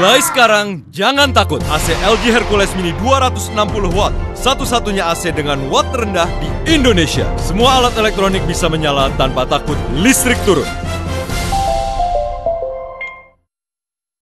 Mulai sekarang, jangan takut. AC LG Hercules Mini 260 watt. Satu-satunya AC dengan watt terendah di Indonesia. Semua alat elektronik bisa menyala tanpa takut listrik turun.